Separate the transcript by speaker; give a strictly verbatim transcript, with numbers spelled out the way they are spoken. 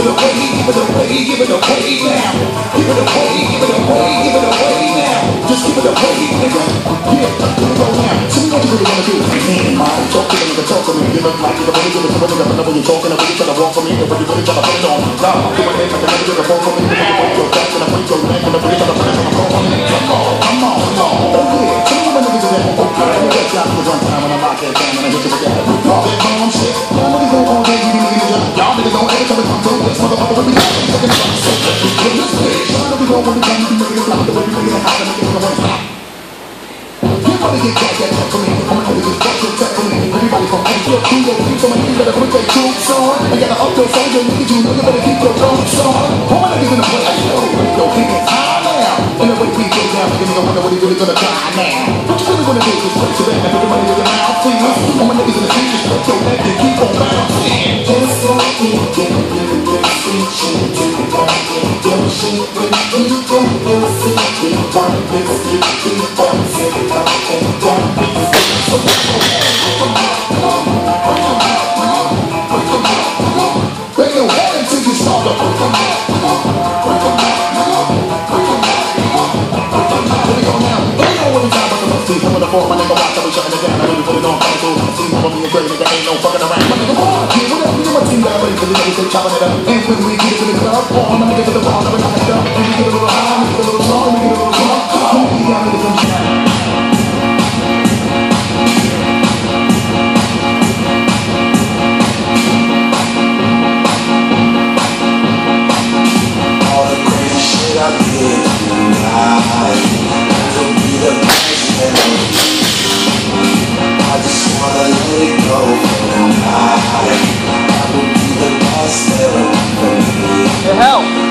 Speaker 1: it away, give it away, give it away now. Give it away, give it away, give it away now. Just give it away, nigga. Yeah, here we go now. So what you really wanna do? Man, man, talk to the nigga, talk to me. Give it like you can really give it to a nigga. But when you're talking, I really try to walk for me. But when you really try to put it on, nah, do my name like a nigga, get a phone for me. But when you break your back and I break your neck and I really try to put it on the phone. Come on, come on, come on. Oh yeah, tell me when niggas is at home. Okay, let me get y'all niggas one time when I lock that down and I hit you with that. All that bomb shit. Y'all niggas don't all day, you niggas just. Y'all niggas don't ever come and come to this motherfucker with me. Second time, so in this bitch. Y'all niggas don't want to come to niggas like the way we niggas have to niggas in the one stop. You wanna get back that check for me. I'm gonna niggas bust your check for me. Everybody from home, your crew, your team, so many people better put their troops on. I gotta up your phone, your niggas, you niggas better keep your troops on. All my niggas in the play, yo, yo, he gets high now. And the way we go down, nigga, nigga wonder what he really gonna try now. What you really wanna do is play to that, and put the money in your mouth, please. All my niggas in the street, just put your neck and keep on bouncing. Just like you get a little bit sweet shit to the back and your shit when you go, you'll see we want this, we keep on sitting up and down. So let's go ahead, come on, come on, come on, come on, come on, come on. Bring your head until you start up, come on, come on, come on, come on, come on, come on. Here we go now. Ain't no one time but the must see. I'm gonna fall, my nigga, watch how we shutting it down. I really put it on, coming through. See, I'm gonna be a great nigga, ain't no fucking around. My nigga, what? Yeah, whatever, you know my team got ready, cause they know we stay chopping it up. And when we get to the club, all my niggas to the bar, never knock it up. And we get a little high, we get a little strong, we get a little drunk. Come on, we got niggas in chat.
Speaker 2: All the crazy shit I did tonight, it'll be the best memory. I just wanna let it go for the night. That will be the best therapy for me.
Speaker 3: Your help.